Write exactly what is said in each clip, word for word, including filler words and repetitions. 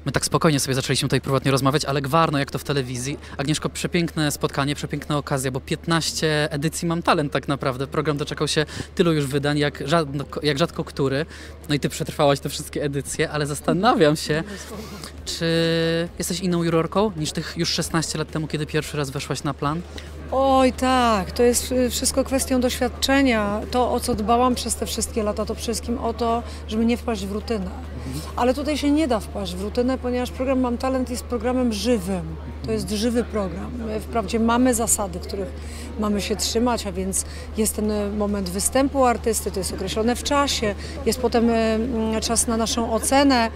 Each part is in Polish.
My tak spokojnie sobie zaczęliśmy tutaj prywatnie rozmawiać, ale gwarno, jak to w telewizji. Agnieszko, przepiękne spotkanie, przepiękna okazja, bo piętnaście edycji Mam Talent tak naprawdę. Program doczekał się tylu już wydań, jak rzadko, jak rzadko który. No i ty przetrwałaś te wszystkie edycje, ale zastanawiam się, czy jesteś inną jurorką niż tych już szesnaście lat temu, kiedy pierwszy raz weszłaś na plan? Oj tak, to jest wszystko kwestią doświadczenia. To, o co dbałam przez te wszystkie lata, to przede wszystkim o to, żeby nie wpaść w rutynę. Ale tutaj się nie da wpaść w rutynę, ponieważ program Mam Talent jest programem żywym. To jest żywy program. My wprawdzie mamy zasady, których mamy się trzymać, a więc jest ten moment występu artysty, to jest określone w czasie, jest potem czas na naszą ocenę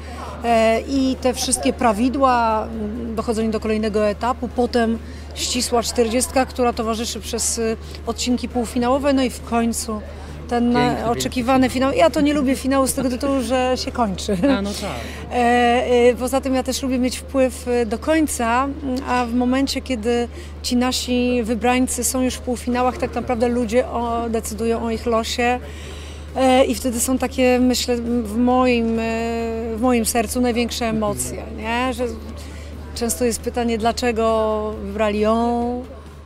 i te wszystkie prawidła, dochodzenie do kolejnego etapu, potem ścisła czterdziestka, która towarzyszy przez odcinki półfinałowe, no i w końcu ten piękny, oczekiwany piękny finał. Ja to nie lubię finału z tego tytułu, że się kończy. A, no tak. E, e, poza tym ja też lubię mieć wpływ do końca, a w momencie, kiedy ci nasi wybrańcy są już w półfinałach, tak naprawdę ludzie o, decydują o ich losie. E, I wtedy są takie, myślę, w moim, e, w moim sercu największe emocje, nie? Że często jest pytanie, dlaczego wybrali ją,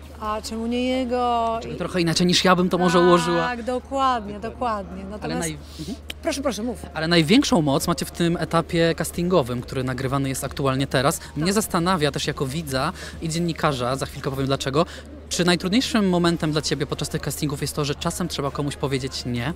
a czemu nie jego? Czyli trochę inaczej niż ja bym to może ułożyła. Tak, dokładnie, dokładnie. Natomiast... Ale naj... Proszę, proszę, mów. Ale największą moc macie w tym etapie castingowym, który nagrywany jest aktualnie teraz. Mnie tak zastanawia też jako widza i dziennikarza, za chwilkę powiem dlaczego, czy najtrudniejszym momentem dla Ciebie podczas tych castingów jest to, że czasem trzeba komuś powiedzieć nie?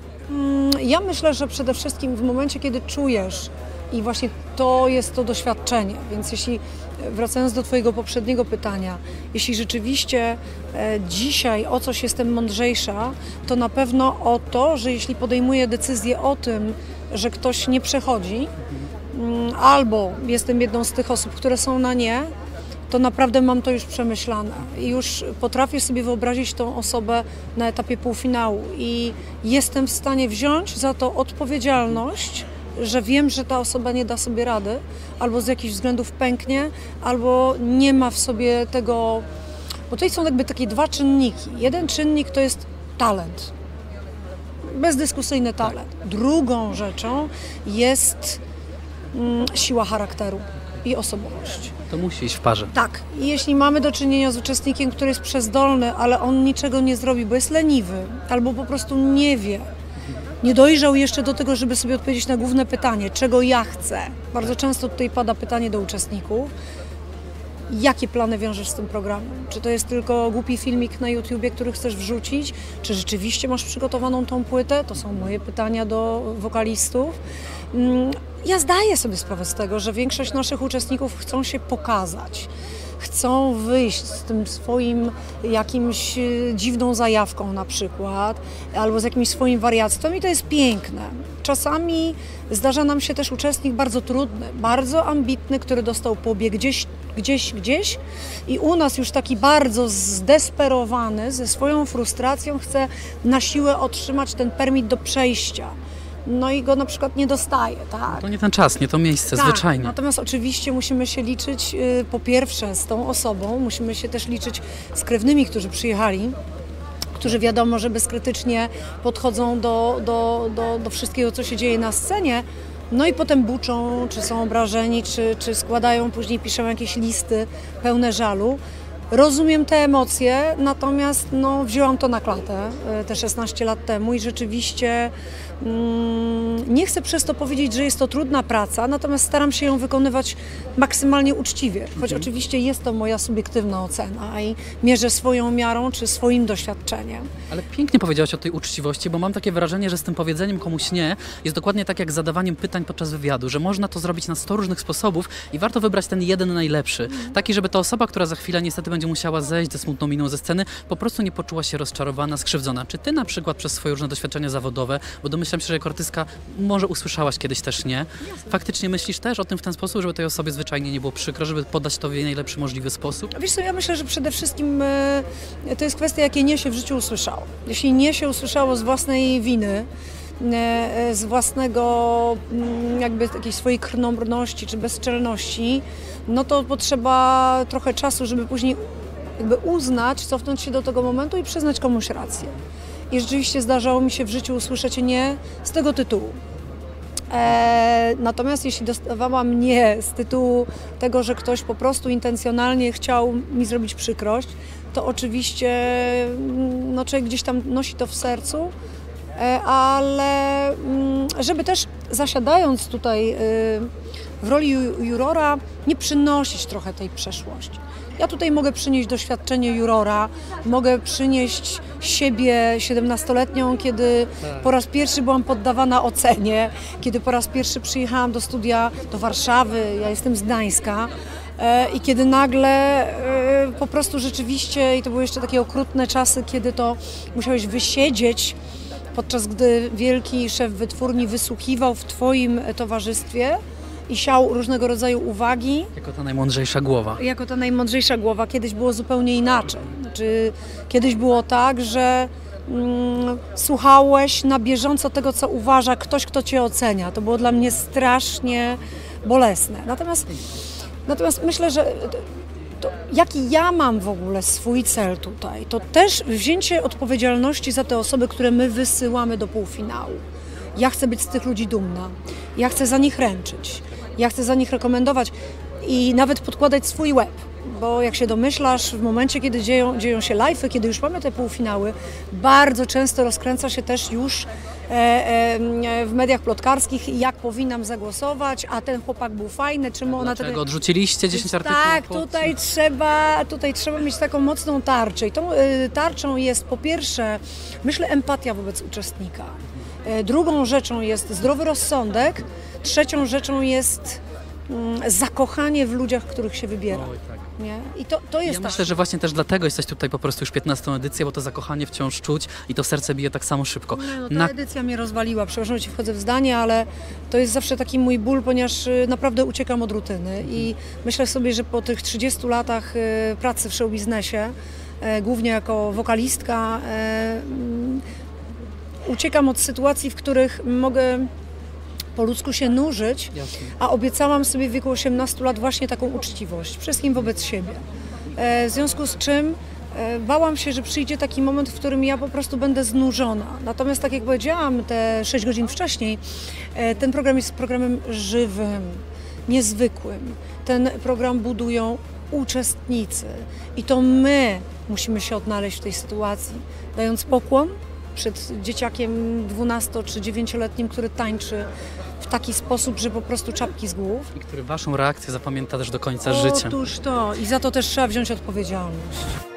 Ja myślę, że przede wszystkim w momencie, kiedy czujesz i właśnie to jest to doświadczenie, więc jeśli, wracając do Twojego poprzedniego pytania, jeśli rzeczywiście e, dzisiaj o coś jestem mądrzejsza, to na pewno o to, że jeśli podejmuję decyzję o tym, że ktoś nie przechodzi, mm, albo jestem jedną z tych osób, które są na nie, to naprawdę mam to już przemyślane i już potrafię sobie wyobrazić tą osobę na etapie półfinału i jestem w stanie wziąć za to odpowiedzialność, że wiem, że ta osoba nie da sobie rady, albo z jakichś względów pęknie, albo nie ma w sobie tego, bo tutaj są jakby takie dwa czynniki. Jeden czynnik to jest talent, bezdyskusyjny talent. Drugą rzeczą jest mm, siła charakteru i osobowość. To musi iść w parze. Tak. I jeśli mamy do czynienia z uczestnikiem, który jest przezdolny, ale on niczego nie zrobi, bo jest leniwy, albo po prostu nie wie, nie dojrzał jeszcze do tego, żeby sobie odpowiedzieć na główne pytanie, czego ja chcę. Bardzo często tutaj pada pytanie do uczestników, jakie plany wiążesz z tym programem? Czy to jest tylko głupi filmik na YouTubie, który chcesz wrzucić? Czy rzeczywiście masz przygotowaną tą płytę? To są moje pytania do wokalistów. Ja zdaję sobie sprawę z tego, że większość naszych uczestników chcą się pokazać. Chcą wyjść z tym swoim jakimś dziwną zajawką na przykład, albo z jakimś swoim wariactwem i to jest piękne. Czasami zdarza nam się też uczestnik bardzo trudny, bardzo ambitny, który dostał pobieg gdzieś, gdzieś, gdzieś i u nas już taki bardzo zdesperowany, ze swoją frustracją chce na siłę otrzymać ten permit do przejścia. No i go na przykład nie dostaje, tak? To nie ten czas, nie to miejsce, tak, zwyczajnie. Natomiast oczywiście musimy się liczyć y, po pierwsze z tą osobą, musimy się też liczyć z krewnymi, którzy przyjechali, którzy wiadomo, że bezkrytycznie podchodzą do, do, do, do wszystkiego, co się dzieje na scenie. No i potem buczą, czy są obrażeni, czy, czy składają, później piszą jakieś listy pełne żalu. Rozumiem te emocje, natomiast no, wzięłam to na klatę te szesnaście lat temu i rzeczywiście mm, nie chcę przez to powiedzieć, że jest to trudna praca, natomiast staram się ją wykonywać maksymalnie uczciwie, choć mhm. oczywiście jest to moja subiektywna ocena i mierzę swoją miarą czy swoim doświadczeniem. Ale pięknie powiedziałaś o tej uczciwości, bo mam takie wrażenie, że z tym powiedzeniem komuś nie jest dokładnie tak jak z zadawaniem pytań podczas wywiadu, że można to zrobić na sto różnych sposobów i warto wybrać ten jeden najlepszy. Mhm. Taki, żeby ta osoba, która za chwilę niestety będzie musiała zejść ze smutną miną ze sceny, po prostu nie poczuła się rozczarowana, skrzywdzona. Czy ty na przykład przez swoje różne doświadczenia zawodowe, bo domyślam się, że jako artystka może usłyszałaś kiedyś też nie, faktycznie myślisz też o tym w ten sposób, żeby tej osobie zwyczajnie nie było przykro, żeby podać to w jej najlepszy możliwy sposób? Wiesz co, ja myślę, że przede wszystkim to jest kwestia, jakie nie się w życiu usłyszało. Jeśli nie się usłyszało z własnej winy, z własnego jakby takiej swojej krnąbrności czy bezczelności, no to potrzeba trochę czasu, żeby później jakby uznać, cofnąć się do tego momentu i przyznać komuś rację. I rzeczywiście zdarzało mi się w życiu usłyszeć nie z tego tytułu. E, natomiast jeśli dostawałam nie z tytułu tego, że ktoś po prostu intencjonalnie chciał mi zrobić przykrość, to oczywiście no, człowiek gdzieś tam nosi to w sercu, e, ale mm, żeby też zasiadając tutaj y, w roli ju, jurora, nie przynosić trochę tej przeszłości. Ja tutaj mogę przynieść doświadczenie jurora, mogę przynieść siebie siedemnastoletnią, kiedy po raz pierwszy byłam poddawana ocenie, kiedy po raz pierwszy przyjechałam do studia do Warszawy, ja jestem z Gdańska e, i kiedy nagle e, po prostu rzeczywiście, i to były jeszcze takie okrutne czasy, kiedy to musiałeś wysiedzieć, podczas gdy wielki szef wytwórni wysłuchiwał w twoim towarzystwie i siał różnego rodzaju uwagi. Jako ta najmądrzejsza głowa. Jako ta najmądrzejsza głowa. Kiedyś było zupełnie inaczej. Znaczy, kiedyś było tak, że mm, słuchałeś na bieżąco tego, co uważa ktoś, kto cię ocenia. To było dla mnie strasznie bolesne. Natomiast, natomiast myślę, że to, jaki ja mam w ogóle swój cel tutaj, to też wzięcie odpowiedzialności za te osoby, które my wysyłamy do półfinału. Ja chcę być z tych ludzi dumna. Ja chcę za nich ręczyć. Ja chcę za nich rekomendować i nawet podkładać swój łeb. Bo jak się domyślasz, w momencie, kiedy dzieją, dzieją się live'y, kiedy już mamy te półfinały, bardzo często rozkręca się też już e, e, w mediach plotkarskich, jak powinnam zagłosować, a ten chłopak był fajny, czemu ona... Dlaczego odrzuciliście dziesięć artykułów? Tak, tutaj trzeba, tutaj trzeba mieć taką mocną tarczę. I tą y, tarczą jest po pierwsze, myślę, empatia wobec uczestnika. Y, drugą rzeczą jest zdrowy rozsądek, trzecią rzeczą jest y, zakochanie w ludziach, których się wybiera. Oj, tak. Nie? I to, to jest Ja ta... myślę, że właśnie też dlatego jesteś tutaj po prostu już piętnastą edycję, bo to zakochanie wciąż czuć i to serce bije tak samo szybko. Nie, no, ta Na... edycja mnie rozwaliła, przepraszam, że ci wchodzę w zdanie, ale to jest zawsze taki mój ból, ponieważ y, naprawdę uciekam od rutyny i myślę sobie, że po tych trzydziestu latach y, pracy w showbiznesie, y, głównie jako wokalistka, y, y, uciekam od sytuacji, w których mogę po ludzku się nużyć, Jasne. a obiecałam sobie w wieku osiemnastu lat właśnie taką uczciwość, wszystkim wobec siebie. E, w związku z czym e, bałam się, że przyjdzie taki moment, w którym ja po prostu będę znużona. Natomiast tak jak powiedziałam te sześć godzin wcześniej, e, ten program jest programem żywym, niezwykłym. Ten program budują uczestnicy i to my musimy się odnaleźć w tej sytuacji, dając pokłon przed dzieciakiem dwunasto czy dziewięcioletnim, który tańczy w taki sposób, że po prostu czapki z głów. I który waszą reakcję zapamięta też do końca życia. Otóż to. I za to też trzeba wziąć odpowiedzialność.